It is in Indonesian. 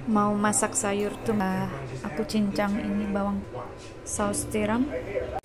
Mau masak sayur tuh, aku cincang ini bawang, saus tiram,